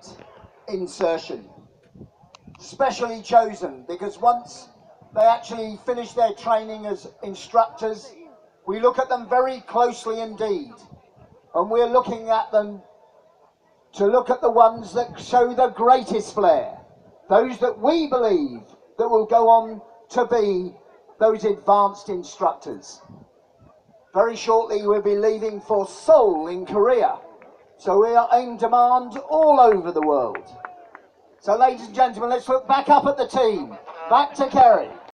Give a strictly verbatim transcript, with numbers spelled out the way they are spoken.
select insertion, specially chosen, because once they actually finish their training as instructors, we look at them very closely indeed, and we're looking at them to look at the ones that show the greatest flair, those that we believe that will go on to be those advanced instructors. Very shortly we'll be leaving for Seoul in Korea, so we are in demand all over the world. So ladies and gentlemen, let's look back up at the team, back to Kerry.